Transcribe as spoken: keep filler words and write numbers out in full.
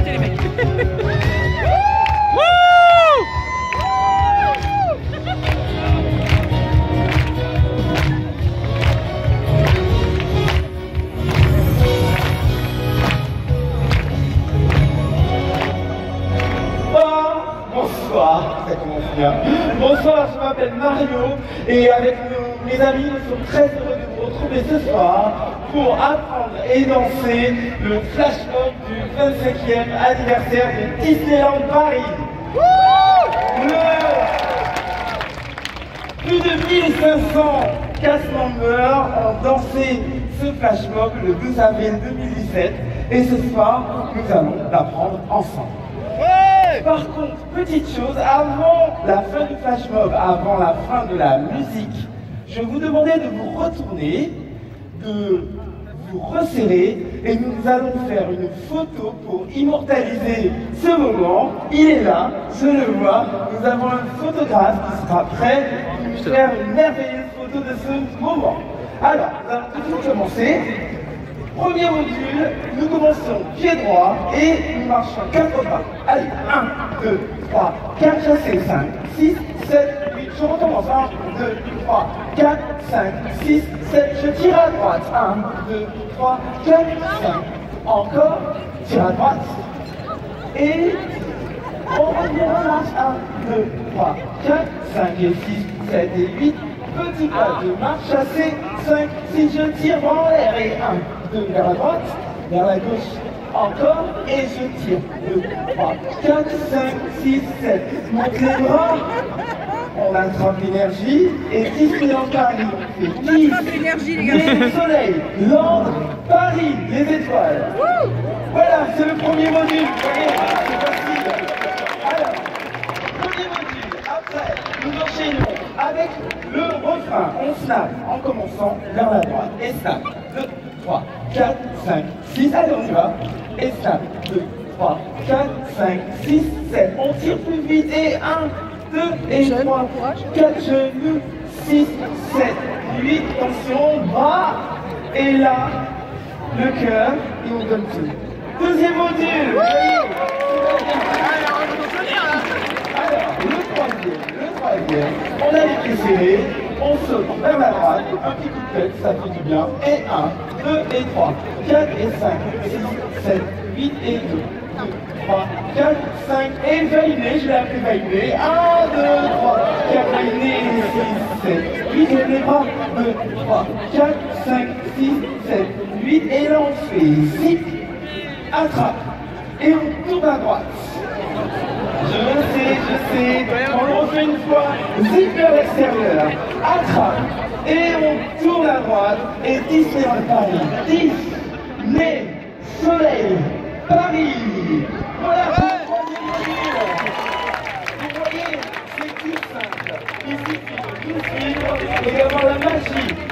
arrêtez les mecs. Bonsoir, ça commence bien. Bonsoir, je m'appelle Mario et avec nos, mes amis, nous sommes très heureux de vous retrouver ce soir pour apprendre et danser le flash mob du vingt-cinquième anniversaire de Disneyland Paris. Le... Plus de mille cinq cents cast members ont dansé ce flash mob le douze avril deux mille dix-sept et ce soir, nous allons l'apprendre ensemble. Par contre, petite chose, avant la fin du flash mob, avant la fin de la musique, je vous demandais de vous retourner, de vous resserrer, et nous allons faire une photo pour immortaliser ce moment. Il est là, je le vois, nous avons un photographe qui sera prêt pour nous faire une merveilleuse photo de ce moment. Alors, nous allons tout de suite commencer. Premier module, nous commençons pied droit et nous marchons quatre pas. Allez, un, deux, trois, quatre, chassez, cinq, six, sept, huit, je recommence. un, deux, trois, quatre, cinq, six, sept, je tire à droite. un, deux, trois, quatre, cinq. Encore, tire à droite. Et on revient en marche. un, deux, trois, quatre, cinq et six, sept et huit. Petit pas de marche, chassé, cinq, six, je tire en l'air et un, deux, vers la droite, vers la gauche, encore, et je tire, deux, trois, quatre, cinq, six, sept, monte les bras, on attrape l'énergie, et Disneyland Paris, on fait dix, les soleils, Land, Paris, les étoiles. Voilà, c'est le premier module, vous voyez, c'est facile. Alors, premier module, après, nous enchaînons avec le refrain, on snap en commençant vers la droite, et snap, deux, trois, quatre, cinq, six, allez on y va, et snap, deux, trois, quatre, cinq, six, sept, on tire plus vite, et un, deux, et trois, quatre, genoux, six, sept, huit, attention, bras, et là, le cœur, et on donne tout. Deuxième module, alors, le troisième, le troisième, on a les pieds serrés, on saute vers la droite, un petit coup de tête, ça fait du bien, et un, deux et trois, quatre et cinq, six, sept, huit et deux, deux, trois, quatre, cinq, et valiné, je l'ai appelé valiné, un, deux, trois, quatre, valiné, six, sept, huit, et les bras, deux, trois, quatre, cinq, six, sept, huit, et là on fait zip, attrape, et on tourne à droite. Je sais, je sais, on le refait une fois, zip vers l'extérieur, attrape, et on tourne à droite, et Disneyland Paris, dix, mai, soleil, Paris. Voilà, c'est le troisième module. Vous voyez, c'est tout simple. Il suffit de tout suivre et d'avoir la magie